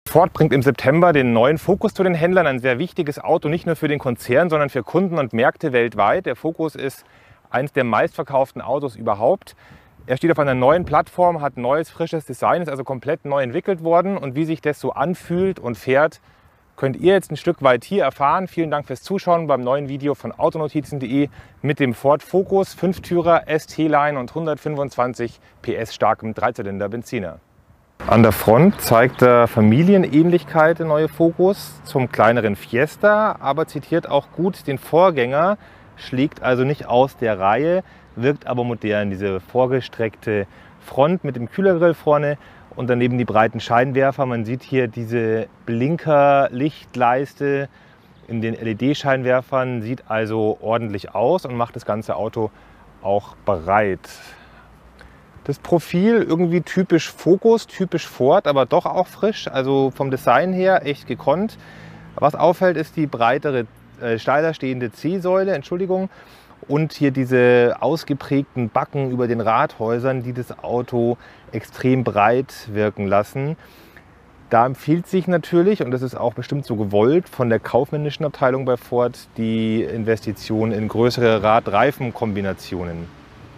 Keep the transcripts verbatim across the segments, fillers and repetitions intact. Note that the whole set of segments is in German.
Ford bringt im September den neuen Focus zu den Händlern, ein sehr wichtiges Auto, nicht nur für den Konzern, sondern für Kunden und Märkte weltweit. Der Focus ist eines der meistverkauften Autos überhaupt. Er steht auf einer neuen Plattform, hat neues, frisches Design, ist also komplett neu entwickelt worden. Und wie sich das so anfühlt und fährt, könnt ihr jetzt ein Stück weit hier erfahren. Vielen Dank fürs Zuschauen beim neuen Video von autonotizen punkt de mit dem Ford Focus, Fünftürer, S T-Line und hundertfünfundzwanzig P S starkem Dreizylinder Benziner. An der Front zeigt er Familienähnlichkeit, der neue Focus, zum kleineren Fiesta, aber zitiert auch gut den Vorgänger, schlägt also nicht aus der Reihe, wirkt aber modern. Diese vorgestreckte Front mit dem Kühlergrill vorne und daneben die breiten Scheinwerfer. Man sieht hier diese Blinker-Lichtleiste in den L E D-Scheinwerfern, sieht also ordentlich aus und macht das ganze Auto auch bereit. Das Profil irgendwie typisch Focus, typisch Ford, aber doch auch frisch, also vom Design her echt gekonnt. Was auffällt, ist die breitere, äh, steiler stehende C-Säule, Entschuldigung, und hier diese ausgeprägten Backen über den Radhäusern, die das Auto extrem breit wirken lassen. Da empfiehlt sich natürlich, und das ist auch bestimmt so gewollt von der kaufmännischen Abteilung bei Ford, die Investition in größere Rad-Reifen-Kombinationen.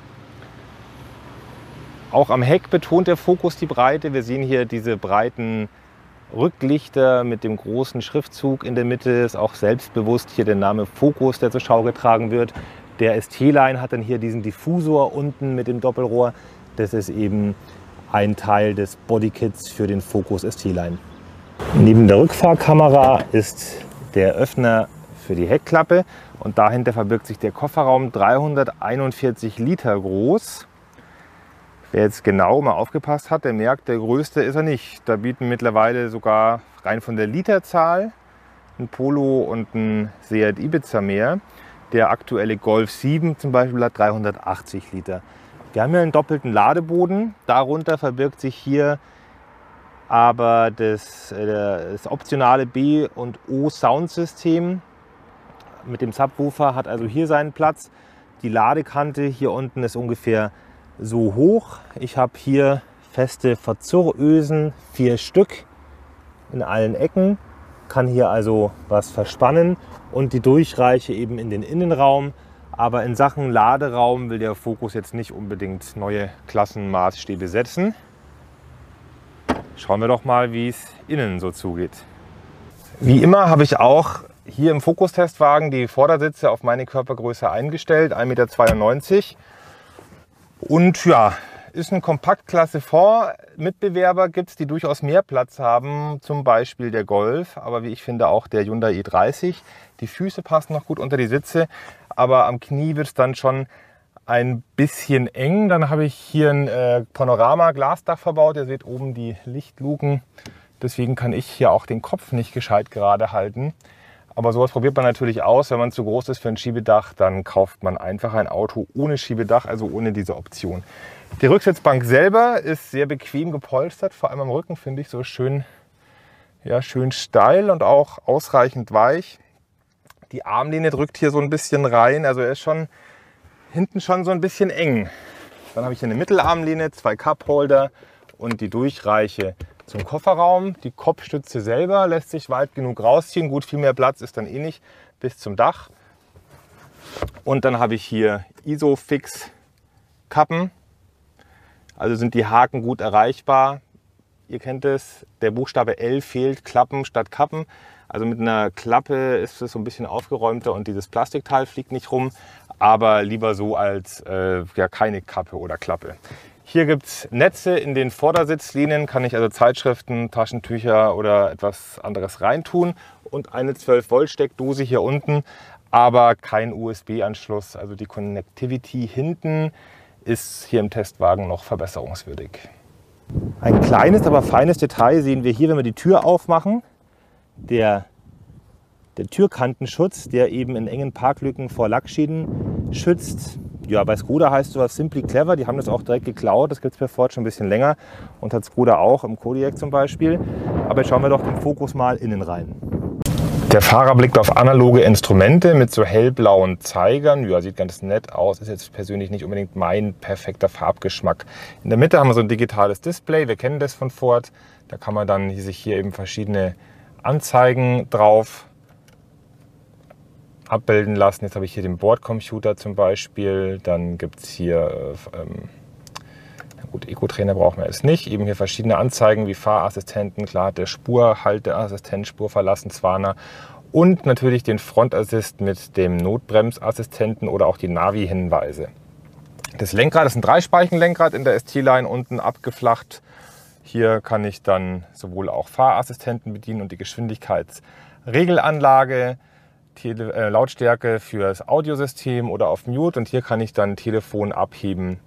Auch am Heck betont der Focus die Breite. Wir sehen hier diese breiten Rücklichter mit dem großen Schriftzug in der Mitte. Ist auch selbstbewusst hier der Name Focus, der zur Schau getragen wird. Der S T-Line hat dann hier diesen Diffusor unten mit dem Doppelrohr. Das ist eben ein Teil des Bodykits für den Focus S T-Line. Neben der Rückfahrkamera ist der Öffner für die Heckklappe und dahinter verbirgt sich der Kofferraum, dreihunderteinundvierzig Liter groß. Wer jetzt genau mal aufgepasst hat, der merkt, der größte ist er nicht. Da bieten mittlerweile sogar rein von der Literzahl ein Polo und ein Seat Ibiza mehr. Der aktuelle Golf sieben zum Beispiel hat dreihundertachtzig Liter. Wir haben hier einen doppelten Ladeboden. Darunter verbirgt sich hier aber das, das optionale B- und O-Soundsystem mit dem Subwoofer, hat also hier seinen Platz. Die Ladekante hier unten ist ungefähr so hoch. Ich habe hier feste Verzurrösen, vier Stück in allen Ecken, kann hier also was verspannen und die Durchreiche eben in den Innenraum. Aber in Sachen Laderaum will der Focus jetzt nicht unbedingt neue Klassenmaßstäbe setzen. Schauen wir doch mal, wie es innen so zugeht. Wie immer habe ich auch hier im Focus-Testwagen die Vordersitze auf meine Körpergröße eingestellt, ein Meter zweiundneunzig. Und ja, ist ein Kompaktklasse V. Mitbewerber gibt es, die durchaus mehr Platz haben, zum Beispiel der Golf, aber wie ich finde auch der Hyundai i dreißig. Die Füße passen noch gut unter die Sitze, aber am Knie wird es dann schon ein bisschen eng. Dann habe ich hier ein äh, Panorama-Glasdach verbaut. Ihr seht oben die Lichtluken, deswegen kann ich hier auch den Kopf nicht gescheit gerade halten. Aber sowas probiert man natürlich aus. Wenn man zu groß ist für ein Schiebedach, dann kauft man einfach ein Auto ohne Schiebedach, also ohne diese Option. Die Rücksitzbank selber ist sehr bequem gepolstert, vor allem am Rücken finde ich so schön, ja, schön steil und auch ausreichend weich. Die Armlehne drückt hier so ein bisschen rein, also er ist schon hinten schon so ein bisschen eng. Dann habe ich hier eine Mittelarmlehne, zwei Cupholder und die Durchreiche zum Kofferraum. Die Kopfstütze selber lässt sich weit genug rausziehen. Gut, viel mehr Platz ist dann eh nicht bis zum Dach. Und dann habe ich hier Isofix-Kappen. Also sind die Haken gut erreichbar. Ihr kennt es, der Buchstabe L fehlt, Klappen statt Kappen. Also mit einer Klappe ist es so ein bisschen aufgeräumter und dieses Plastikteil fliegt nicht rum. Aber lieber so als äh, ja, keine Kappe oder Klappe. Hier gibt es Netze in den Vordersitzlehnen, kann ich also Zeitschriften, Taschentücher oder etwas anderes reintun. Und eine zwölf Volt Steckdose hier unten, aber kein U S B-Anschluss. Also die Connectivity hinten ist hier im Testwagen noch verbesserungswürdig. Ein kleines, aber feines Detail sehen wir hier, wenn wir die Tür aufmachen. Der, der Türkantenschutz, der eben in engen Parklücken vor Lackschäden schützt. Ja, bei Skoda heißt sowas Simply Clever, die haben das auch direkt geklaut, das gibt es bei Ford schon ein bisschen länger und hat Skoda auch, im Kodiaq zum Beispiel. Aber jetzt schauen wir doch den Focus mal innen rein. Der Fahrer blickt auf analoge Instrumente mit so hellblauen Zeigern. Ja, sieht ganz nett aus. Ist jetzt persönlich nicht unbedingt mein perfekter Farbgeschmack. In der Mitte haben wir so ein digitales Display. Wir kennen das von Ford. Da kann man dann sich hier eben verschiedene Anzeigen drauf abbilden lassen. Jetzt habe ich hier den Bordcomputer zum Beispiel. Dann gibt es hier, ähm, na gut, Eco-Trainer brauchen wir jetzt nicht. Eben hier verschiedene Anzeigen wie Fahrassistenten, klar, der Spurhalteassistent, Spurverlassenswarner und natürlich den Frontassist mit dem Notbremsassistenten oder auch die Navi-Hinweise. Das Lenkrad ist ein Dreispeichen-Lenkrad in der S T-Line, unten abgeflacht. Hier kann ich dann sowohl auch Fahrassistenten bedienen und die Geschwindigkeitsregelanlage, Tele äh, Lautstärke fürs Audiosystem oder auf Mute. Und hier kann ich dann Telefon abheben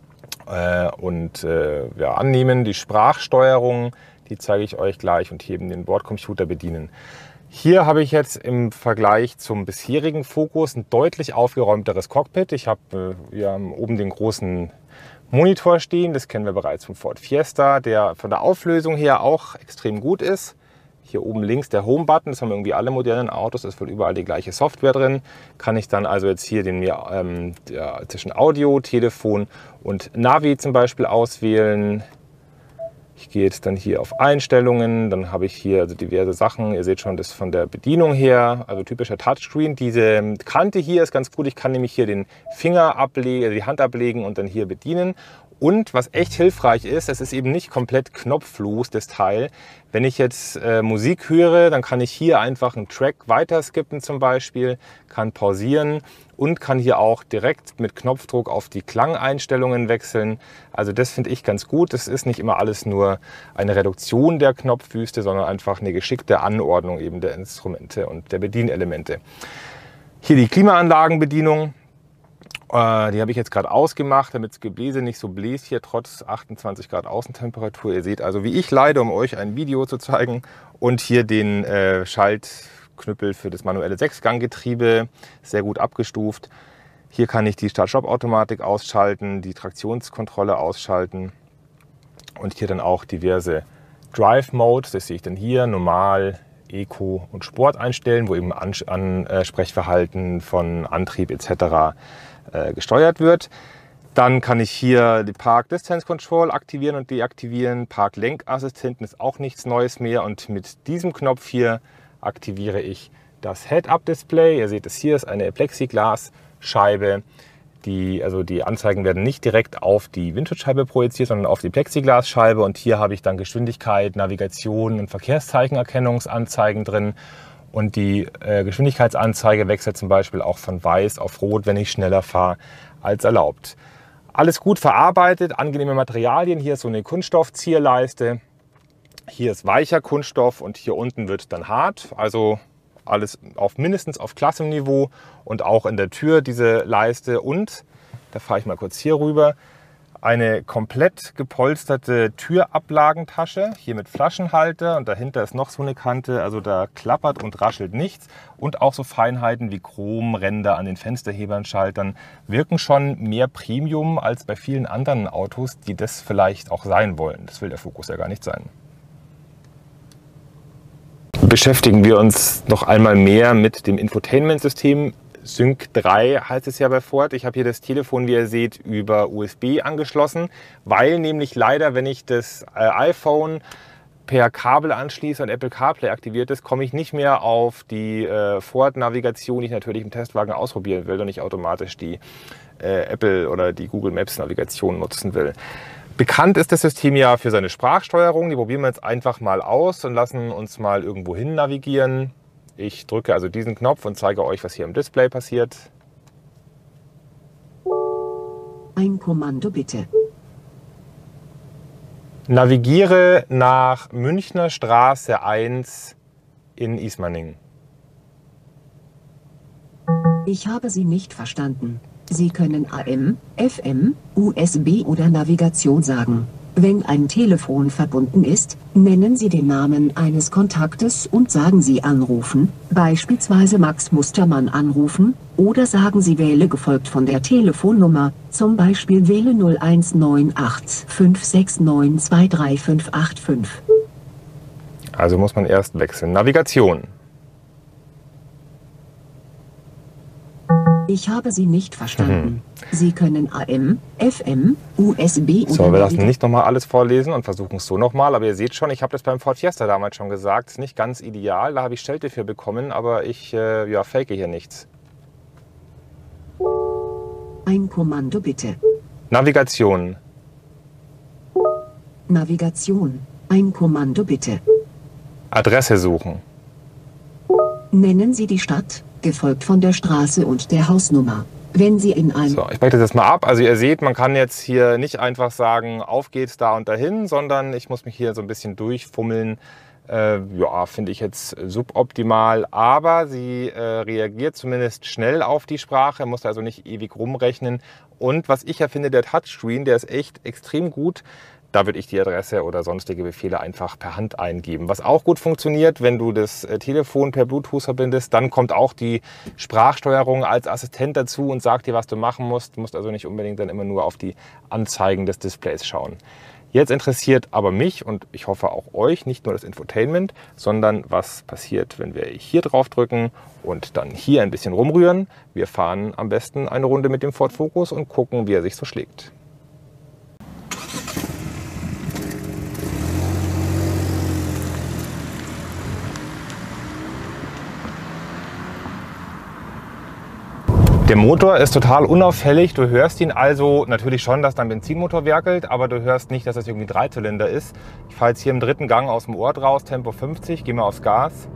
äh, und äh, ja, annehmen. Die Sprachsteuerung, die zeige ich euch gleich, und hier eben den Bordcomputer bedienen. Hier habe ich jetzt im Vergleich zum bisherigen Focus ein deutlich aufgeräumteres Cockpit. Ich habe äh, ja, oben den großen Monitor stehen, das kennen wir bereits vom Ford Fiesta, der von der Auflösung her auch extrem gut ist. Hier oben links der Home-Button, das haben irgendwie alle modernen Autos, ist wohl überall die gleiche Software drin. Kann ich dann also jetzt hier den mir ähm, ja, zwischen Audio, Telefon und Navi zum Beispiel auswählen. Ich gehe jetzt dann hier auf Einstellungen, dann habe ich hier also diverse Sachen. Ihr seht schon, das von der Bedienung her, also typischer Touchscreen. Diese Kante hier ist ganz gut, ich kann nämlich hier den Finger ablegen, also die Hand ablegen und dann hier bedienen. Und was echt hilfreich ist, es ist eben nicht komplett knopflos, das Teil. Wenn ich jetzt äh, Musik höre, dann kann ich hier einfach einen Track weiter skippen zum Beispiel, kann pausieren und kann hier auch direkt mit Knopfdruck auf die Klangeinstellungen wechseln. Also das finde ich ganz gut. Das ist nicht immer alles nur eine Reduktion der Knopfwüste, sondern einfach eine geschickte Anordnung eben der Instrumente und der Bedienelemente. Hier die Klimaanlagenbedienung. Die habe ich jetzt gerade ausgemacht, damit das Gebläse nicht so bläst hier, trotz achtundzwanzig Grad Außentemperatur. Ihr seht also, wie ich leide, um euch ein Video zu zeigen. Und hier den äh, Schaltknüppel für das manuelle Sechsganggetriebe, sehr gut abgestuft. Hier kann ich die Start-Stopp-Automatik ausschalten, die Traktionskontrolle ausschalten und hier dann auch diverse Drive-Modes. Das sehe ich dann hier, normal, Eco und Sport einstellen, wo eben Ansprechverhalten von Antrieb et cetera gesteuert wird. Dann kann ich hier die Park Distance Control aktivieren und deaktivieren. Park Lenkassistenten ist auch nichts Neues mehr. Und mit diesem Knopf hier aktiviere ich das Head-Up-Display. Ihr seht es hier, ist eine Plexiglasscheibe. Die, also die Anzeigen werden nicht direkt auf die Windschutzscheibe projiziert, sondern auf die Plexiglasscheibe. Und hier habe ich dann Geschwindigkeit, Navigation und Verkehrszeichenerkennungsanzeigen drin. Und die äh, Geschwindigkeitsanzeige wechselt zum Beispiel auch von weiß auf rot, wenn ich schneller fahre als erlaubt. Alles gut verarbeitet, angenehme Materialien. Hier ist so eine Kunststoffzierleiste. Hier ist weicher Kunststoff und hier unten wird dann hart. Also alles auf mindestens auf Klassenniveau und auch in der Tür diese Leiste. Und, da fahre ich mal kurz hier rüber, eine komplett gepolsterte Türablagentasche, hier mit Flaschenhalter, und dahinter ist noch so eine Kante, also da klappert und raschelt nichts. Und auch so Feinheiten wie Chromränder an den Fensterhebern, Schaltern wirken schon mehr Premium als bei vielen anderen Autos, die das vielleicht auch sein wollen. Das will der Focus ja gar nicht sein. Beschäftigen wir uns noch einmal mehr mit dem Infotainment-System. Sync drei heißt es ja bei Ford. Ich habe hier das Telefon, wie ihr seht, über U S B angeschlossen, weil nämlich leider, wenn ich das iPhone per Kabel anschließe und Apple CarPlay aktiviert ist, komme ich nicht mehr auf die äh, Ford-Navigation, die ich natürlich im Testwagen ausprobieren will und nicht automatisch die äh, Apple oder die Google Maps-Navigation nutzen will. Bekannt ist das System ja für seine Sprachsteuerung. Die probieren wir jetzt einfach mal aus und lassen uns mal irgendwo hin navigieren. Ich drücke also diesen Knopf und zeige euch, was hier im Display passiert. Ein Kommando bitte. Navigiere nach Münchner Straße eins in Ismaning. Ich habe Sie nicht verstanden. Sie können A M, F M, U S B oder Navigation sagen. Wenn ein Telefon verbunden ist, nennen Sie den Namen eines Kontaktes und sagen Sie anrufen, beispielsweise Max Mustermann anrufen, oder sagen Sie wähle gefolgt von der Telefonnummer, zum Beispiel wähle null eins neun acht fünf sechs neun zwei drei fünf acht fünf. Also muss man erst wechseln. Navigation. Ich habe Sie nicht verstanden. Sie können A M, F M, U S B oder... So, wir lassen nicht nochmal alles vorlesen und versuchen es so nochmal. Aber ihr seht schon, ich habe das beim Ford Fiesta damals schon gesagt. Ist nicht ganz ideal. Da habe ich Schelte für bekommen, aber ich äh, ja, fake hier nichts. Ein Kommando bitte. Navigation. Navigation. Ein Kommando bitte. Adresse suchen. Nennen Sie die Stadt, gefolgt von der Straße und der Hausnummer. Wenn Sie in ein... So, ich breche das jetzt mal ab. Also ihr seht, man kann jetzt hier nicht einfach sagen, auf geht's da und dahin, sondern ich muss mich hier so ein bisschen durchfummeln. Äh, ja, finde ich jetzt suboptimal, aber sie äh, reagiert zumindest schnell auf die Sprache, muss also nicht ewig rumrechnen. Und was ich ja finde, der Touchscreen, der ist echt extrem gut. Da würde ich die Adresse oder sonstige Befehle einfach per Hand eingeben. Was auch gut funktioniert, wenn du das Telefon per Bluetooth verbindest, dann kommt auch die Sprachsteuerung als Assistent dazu und sagt dir, was du machen musst. Du musst also nicht unbedingt dann immer nur auf die Anzeigen des Displays schauen. Jetzt interessiert aber mich und ich hoffe auch euch nicht nur das Infotainment, sondern was passiert, wenn wir hier drauf drücken und dann hier ein bisschen rumrühren. Wir fahren am besten eine Runde mit dem Ford Focus und gucken, wie er sich so schlägt. Der Motor ist total unauffällig. Du hörst ihn also natürlich schon, dass dein Benzinmotor werkelt, aber du hörst nicht, dass das irgendwie Dreizylinder ist. Ich fahre jetzt hier im dritten Gang aus dem Ort raus, Tempo fünfzig, gehe mal aufs Gas.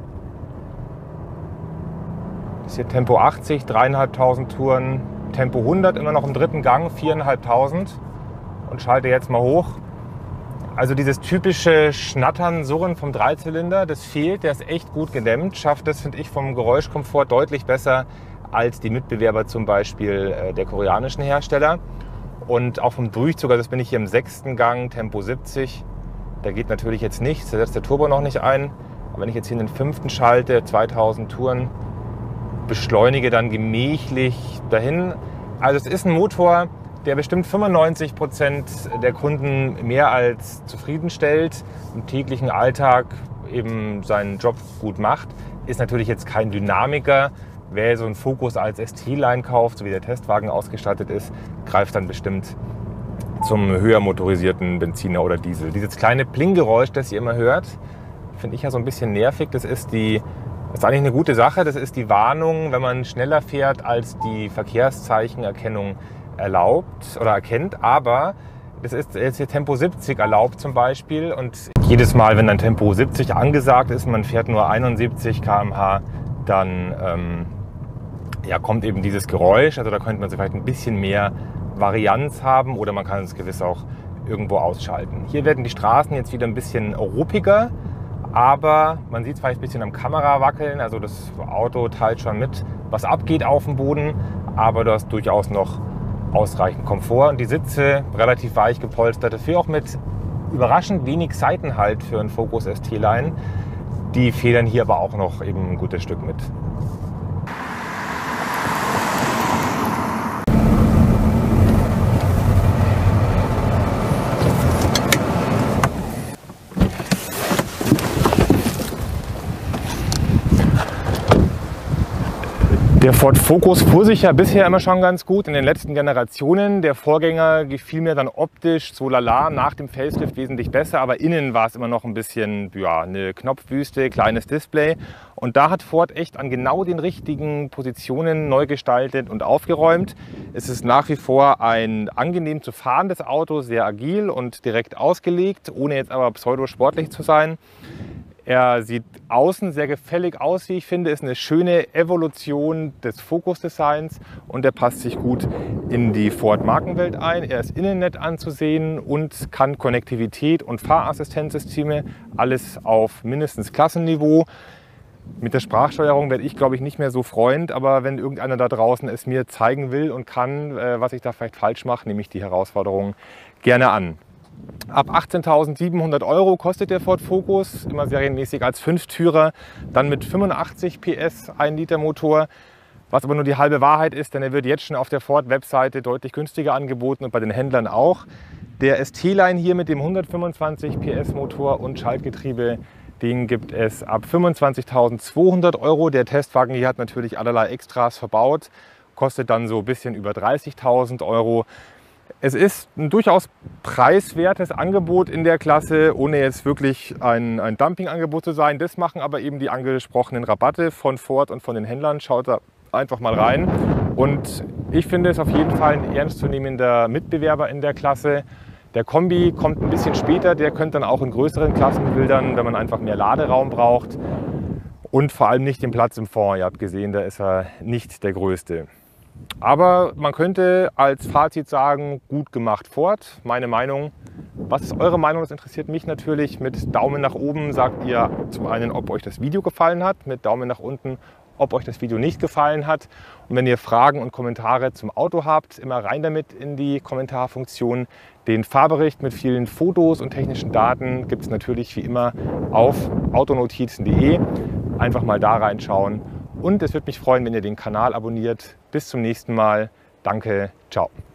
Das ist hier Tempo achtzig, dreieinhalbtausend Touren, Tempo hundert, immer noch im dritten Gang, viereinhalbtausend und schalte jetzt mal hoch. Also dieses typische Schnattern, Surren vom Dreizylinder, das fehlt, der ist echt gut gedämmt, schafft das, finde ich, vom Geräuschkomfort deutlich besser als die Mitbewerber zum Beispiel der koreanischen Hersteller. Und auch vom Durchzug, also das bin ich hier im sechsten Gang, Tempo siebzig, da geht natürlich jetzt nichts, da setzt der Turbo noch nicht ein. Aber wenn ich jetzt hier in den fünften schalte, zweitausend Touren, beschleunige dann gemächlich dahin. Also es ist ein Motor, der bestimmt fünfundneunzig Prozent der Kunden mehr als zufriedenstellt, im täglichen Alltag eben seinen Job gut macht. Ist natürlich jetzt kein Dynamiker. Wer so einen Focus als S T-Line kauft, so wie der Testwagen ausgestattet ist, greift dann bestimmt zum höher motorisierten Benziner oder Diesel. Dieses kleine Pling-Geräusch, das ihr immer hört, finde ich ja so ein bisschen nervig. Das ist, die, das ist eigentlich eine gute Sache. Das ist die Warnung, wenn man schneller fährt, als die Verkehrszeichenerkennung erlaubt oder erkennt. Aber das ist jetzt hier Tempo siebzig erlaubt zum Beispiel. Und jedes Mal, wenn dann Tempo siebzig angesagt ist, man fährt nur einundsiebzig Kilometer pro Stunde, dann ähm, ja, kommt eben dieses Geräusch. Also da könnte man vielleicht ein bisschen mehr Varianz haben oder man kann es gewiss auch irgendwo ausschalten. Hier werden die Straßen jetzt wieder ein bisschen ruppiger, aber man sieht es vielleicht ein bisschen am Kamera wackeln. Also das Auto teilt schon mit, was abgeht auf dem Boden, aber du hast durchaus noch ausreichend Komfort und die Sitze relativ weich gepolstert. Dafür auch mit überraschend wenig Seitenhalt für einen Focus S T-Line. Die federn hier aber auch noch eben ein gutes Stück mit. Der Ford Focus fuhr sich ja bisher immer schon ganz gut in den letzten Generationen. Der Vorgänger gefiel mir dann optisch so lala, nach dem Facelift wesentlich besser, aber innen war es immer noch ein bisschen ja, eine Knopfwüste, kleines Display. Und da hat Ford echt an genau den richtigen Positionen neu gestaltet und aufgeräumt. Es ist nach wie vor ein angenehm zu fahrendes Auto, sehr agil und direkt ausgelegt, ohne jetzt aber pseudosportlich zu sein. Er sieht außen sehr gefällig aus, wie ich finde, ist eine schöne Evolution des Focus-Designs und er passt sich gut in die Ford-Markenwelt ein. Er ist innen nett anzusehen und kann Konnektivität und Fahrassistenzsysteme, alles auf mindestens Klassenniveau. Mit der Sprachsteuerung werde ich, glaube ich, nicht mehr so Freund, aber wenn irgendeiner da draußen es mir zeigen will und kann, was ich da vielleicht falsch mache, nehme ich die Herausforderung gerne an. Ab achtzehntausendsiebenhundert Euro kostet der Ford Focus, immer serienmäßig als Fünftürer, dann mit fünfundachtzig P S, ein Liter Motor, was aber nur die halbe Wahrheit ist, denn er wird jetzt schon auf der Ford-Webseite deutlich günstiger angeboten und bei den Händlern auch. Der S T-Line hier mit dem hundertfünfundzwanzig P S Motor und Schaltgetriebe, den gibt es ab fünfundzwanzigtausendzweihundert Euro. Der Testwagen hier hat natürlich allerlei Extras verbaut. kostet dann so ein bisschen über dreißigtausend Euro. Es ist ein durchaus preiswertes Angebot in der Klasse, ohne jetzt wirklich ein, ein Dumpingangebot zu sein. Das machen aber eben die angesprochenen Rabatte von Ford und von den Händlern. Schaut da einfach mal rein. Und ich finde es auf jeden Fall ein ernstzunehmender Mitbewerber in der Klasse. Der Kombi kommt ein bisschen später, der könnte dann auch in größeren Klassen wildern, wenn man einfach mehr Laderaum braucht. Und vor allem nicht den Platz im Fond. Ihr habt gesehen, da ist er nicht der größte. Aber man könnte als Fazit sagen, gut gemacht Ford, meine Meinung. Was ist eure Meinung? Das interessiert mich natürlich. Mit Daumen nach oben sagt ihr zum einen, ob euch das Video gefallen hat, mit Daumen nach unten, ob euch das Video nicht gefallen hat. Und wenn ihr Fragen und Kommentare zum Auto habt, immer rein damit in die Kommentarfunktion. Den Fahrbericht mit vielen Fotos und technischen Daten gibt es natürlich wie immer auf autonotizen punkt de. Einfach mal da reinschauen. Und es würde mich freuen, wenn ihr den Kanal abonniert. Bis zum nächsten Mal. Danke. Ciao.